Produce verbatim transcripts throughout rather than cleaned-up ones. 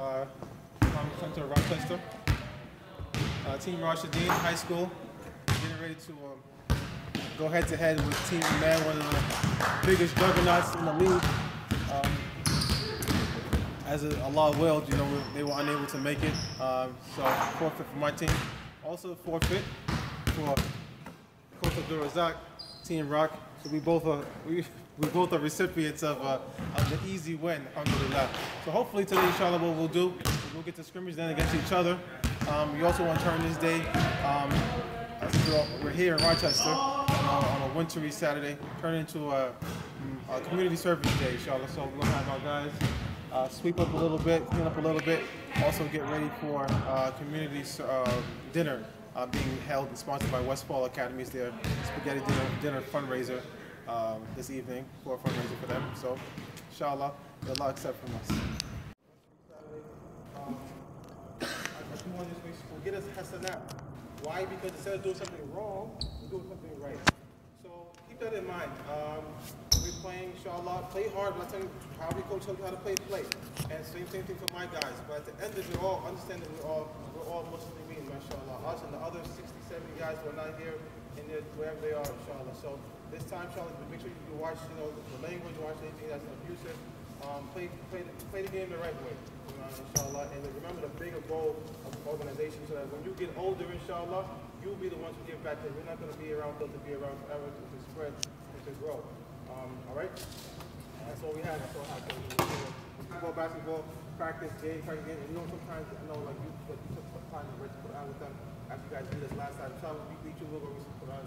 uh, Common Center, Rochester. Uh, Team Rashideen High School, getting ready to um, go head to head with Team Man, one of the biggest juggernauts in the league. Um, as a, Allah willed, you know, they were unable to make it, um, so forfeit for my team. Also forfeit for Coach Abdul Razak, Team Rock. So we both are we we both are recipients of, uh, of the easy win, alhamdulillah. So hopefully today, inshallah, what we'll do, we'll get to scrimmage then against each other. Um, we also want to turn this day, um, we're here in Rochester uh, on a wintry Saturday, turn into a, a community service day, inshallah. So we're gonna have our guys uh, sweep up a little bit, clean up a little bit, also get ready for uh, community uh, dinner. Uh, being held and sponsored by Westfall Academy. It's their spaghetti dinner, dinner fundraiser um, this evening for a fundraiser for them. So, inshallah, may Allah accept from us. Um, will get us hasanat. Why? Because instead of doing something wrong, we're doing something right. So keep that in mind. Um, we're playing, inshallah, play hard. But I tell you, how we coach you how to play, play. And same, same thing for my guys. But at the end of it, we're all understand that we're all we're all Muslimin, mashallah. Us and the other sixty, seventy guys who are not here in there, wherever they are, inshallah. So this time, inshallah, make sure you watch, you know, the language, watch anything that's abusive. Um, play, play, the, play the game the right way, you know, inshallah. And remember the bigger goal of the organization, so that when you get older, inshallah, you'll be the ones who give back to it. We're not going to be around to be around forever to, to spread and to grow. Um, all right? And that's all we have. That's all I have. Football, basketball, practice, game, practice, game. And you know, sometimes I know like you, you took some time to rest, put out with them after you guys did this last time. Tell them we beat you, we'll go put out.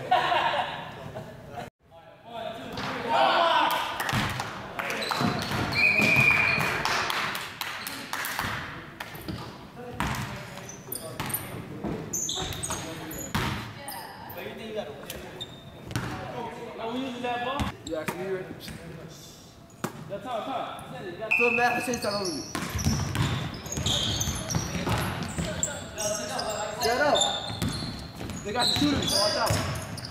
You actually ready? That's how time. So mad, say something on you. Shut up. They got the shooters, so watch out.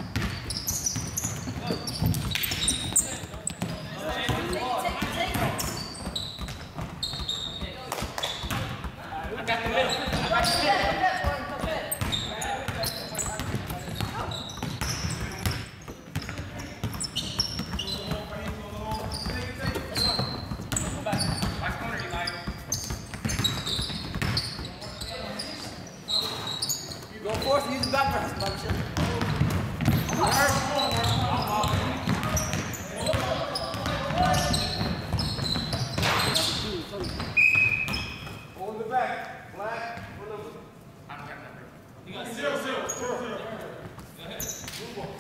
I got the middle. I got the middle. Go force and use the back press, Bobby Ship. Hold the back. Black. What number? I don't got a number. You got zero, zero, zero, zero. Go ahead. Move on.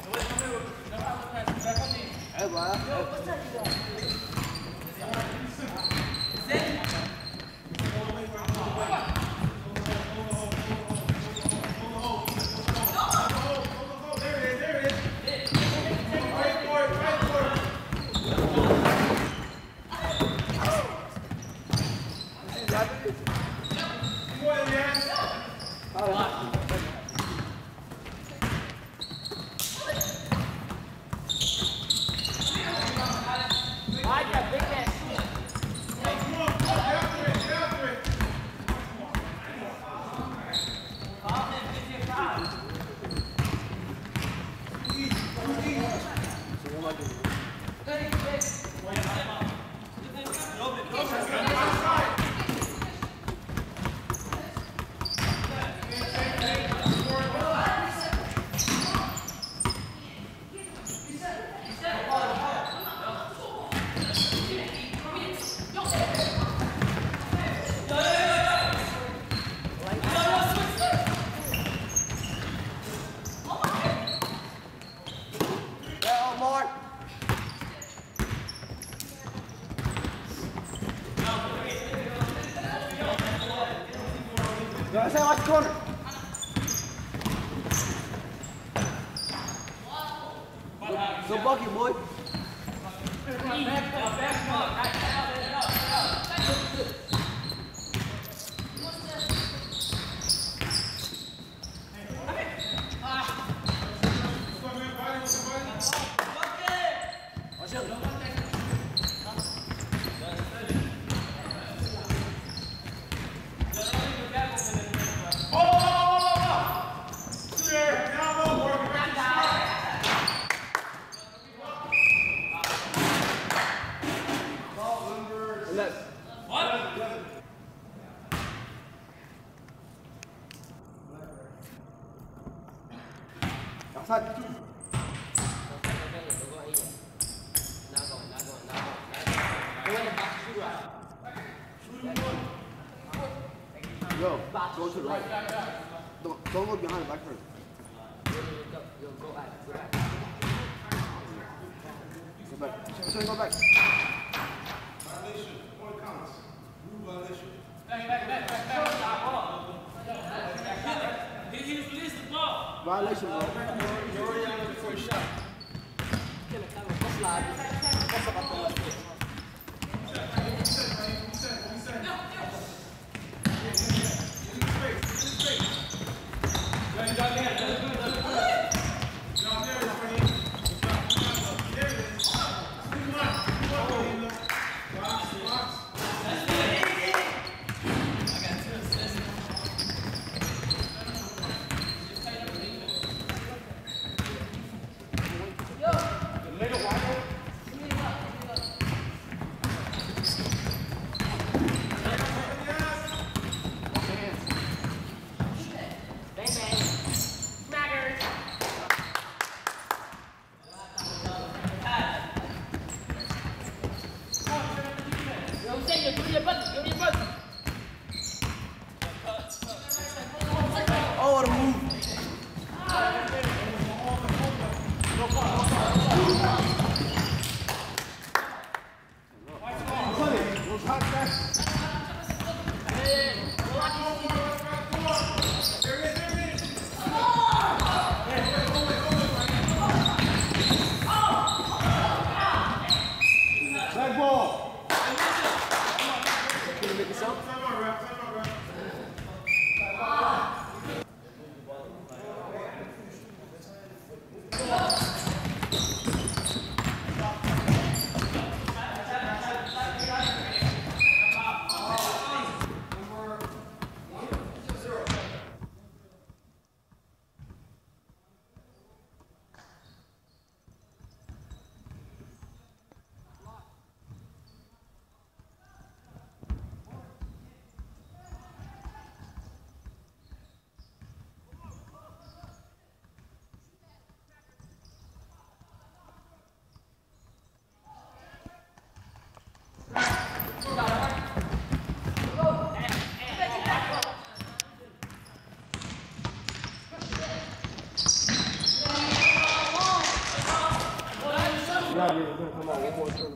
Hey, Black. What's that you got? Go, say, watch the corner. Go, go bucket, boy. Yo, go to the right. Don't, don't look behind the back first. Yo, go back, go back. Go back. Sorry, go back. Violation. Point counts. Rule violation. Back, back, back, back, back. He, he released the ball. Violation, bro. You're already out of the first shot. Oh, what a move. Black ball. Can you make this up? Time out, ref. Time out, ref. Yeah, yeah, you're gonna come out one more turn.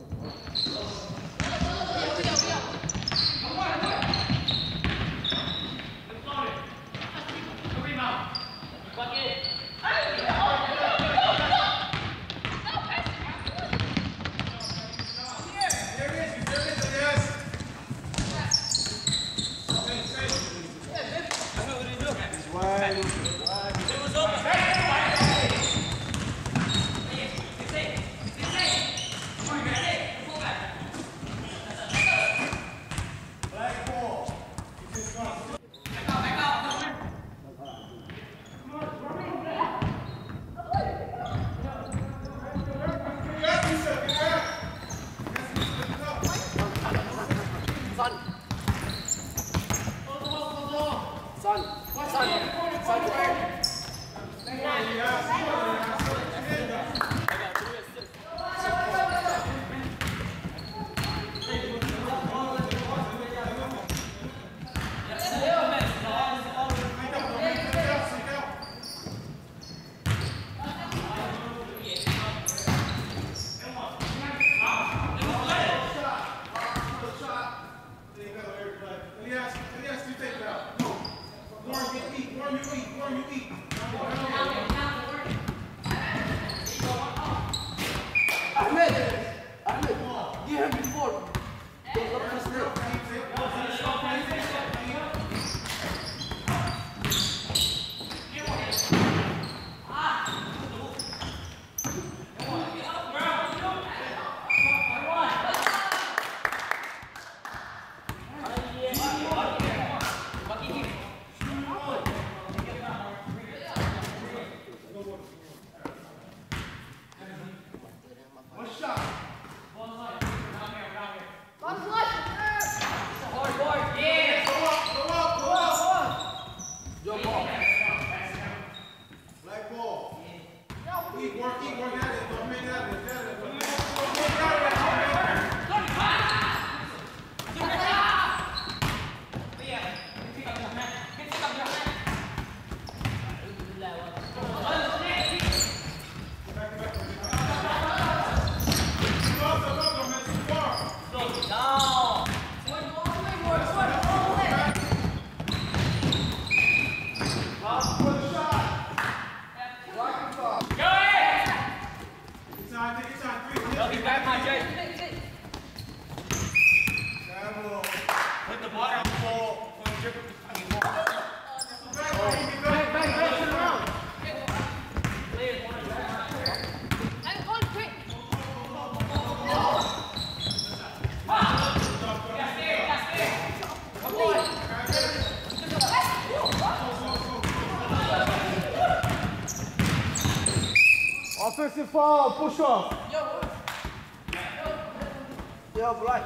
time, take your time. Three. Yo, he's back, my Jay. Travel. Put the ball on the ball. Put the dribble. I mean, ball. Back, back, back, back, turn around. Offensive foul, push off. Yo, black.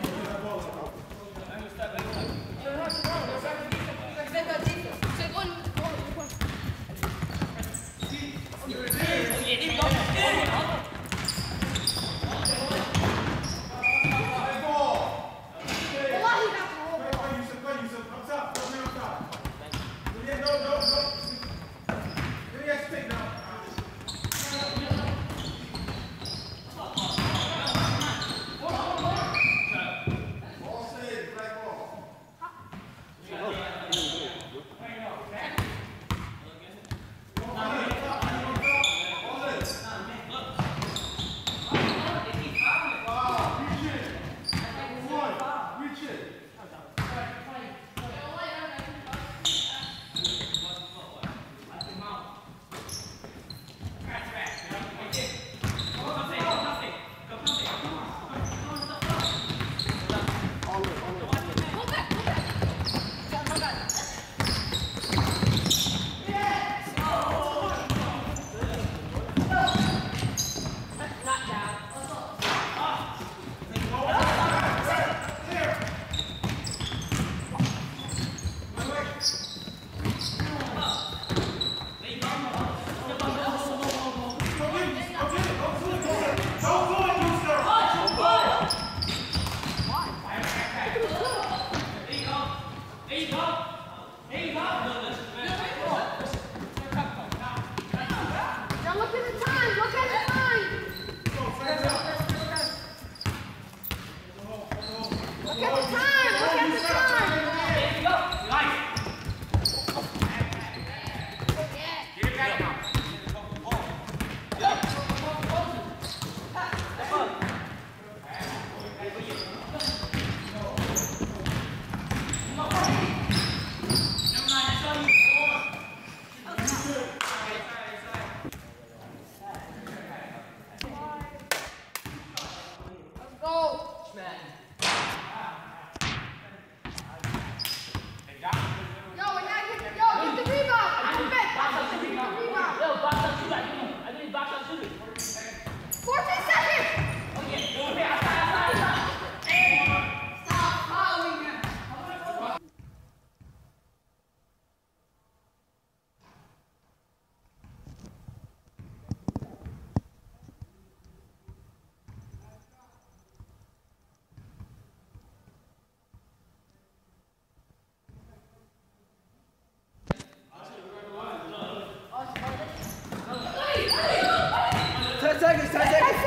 ten seconds, ten seconds.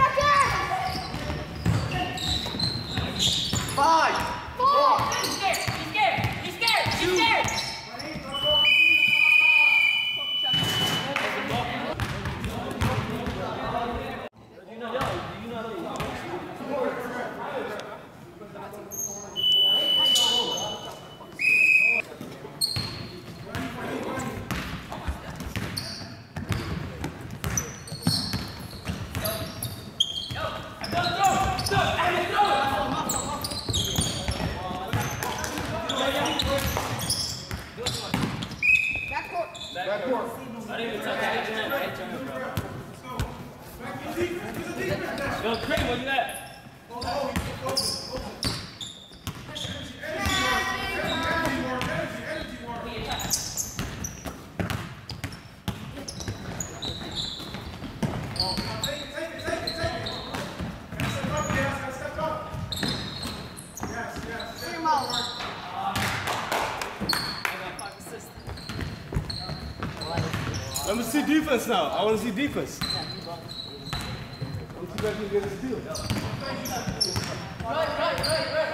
Five. Four. He's scared. He's scared. He's scared. He's scared. Yo, Craig, where you at? Let me see defense now. I want to see defense. Let's see if I can get a steal. Right, right, right, right.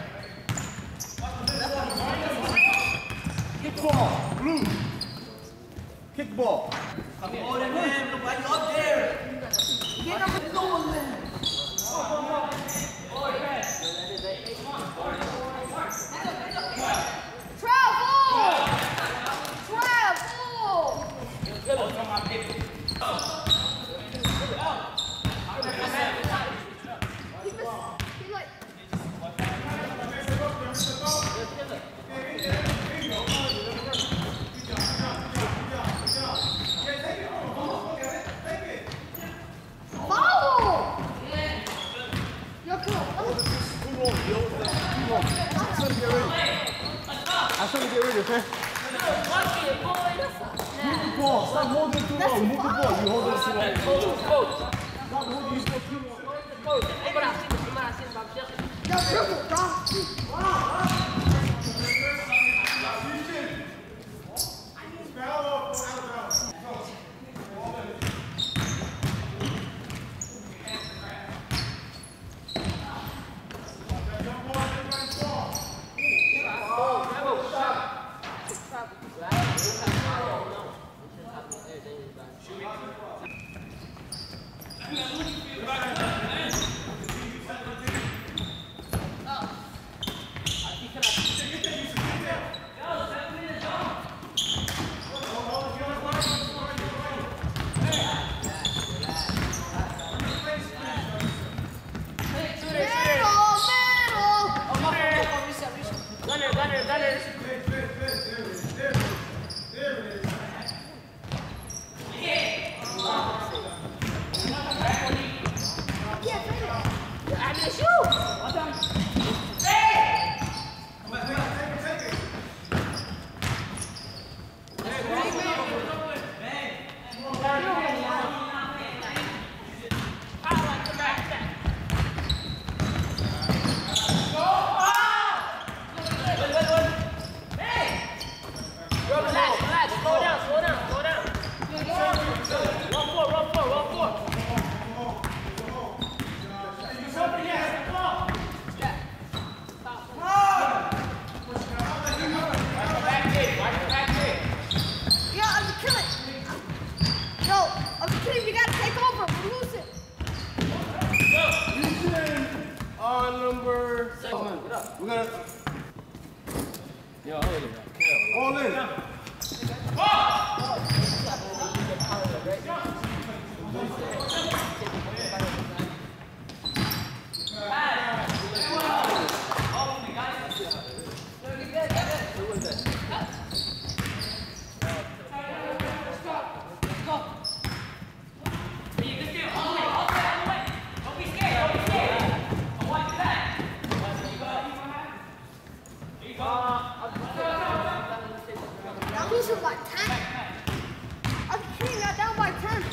Kick ball, blue. Kick ball. Come on, man. Nobody up there. Get I shouldn't get rid of it. Move the ball. Stop holding it too long. Move the ball. You hold it too long. Stop holding it too long. Yo, triple, dog. We're gonna. Yo, hold it. All in. I'm losing by ten. I'm kidding that down by ten.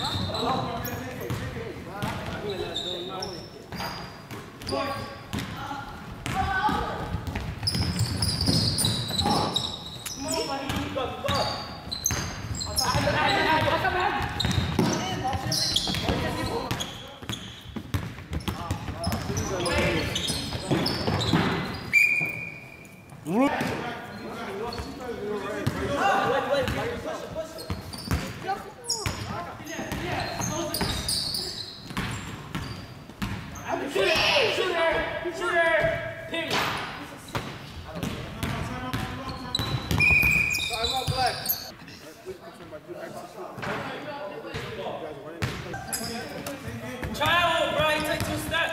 Child, bro, he take two steps.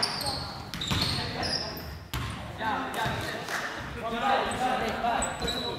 Yeah, yeah.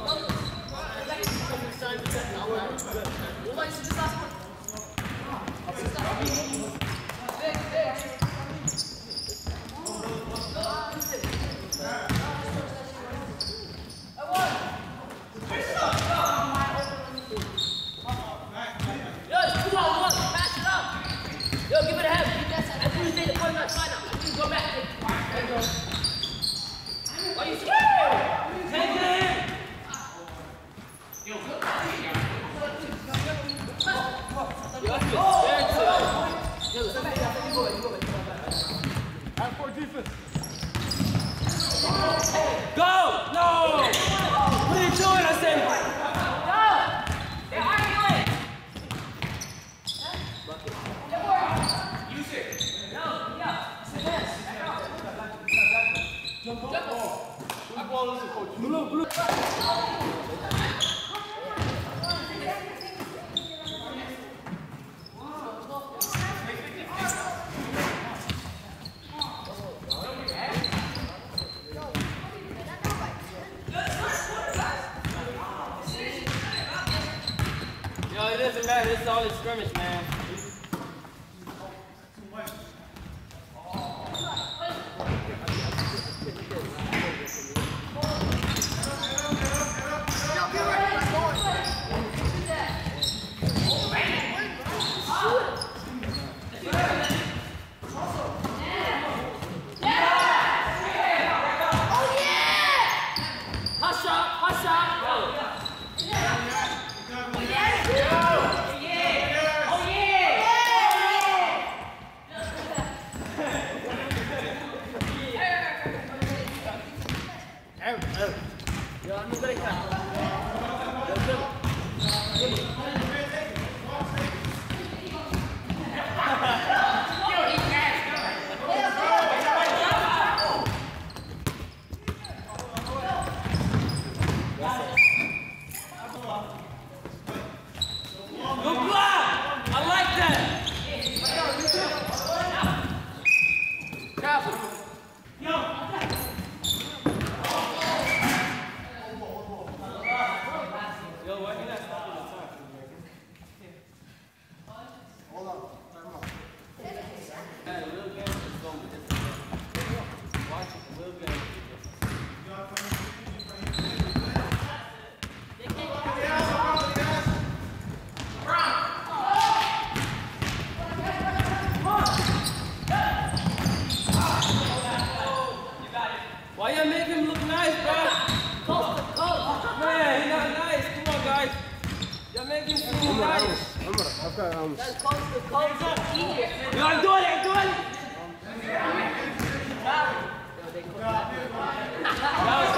doesn't matter. This is all in scrimmage, man. Why you make him look nice, bro? Coast to coast. Man, he's not nice. Come on, guys. Y'all make him seem nice. I've got, um... That's coast to coast. Yo, I'm doing it, I'm doing it. That was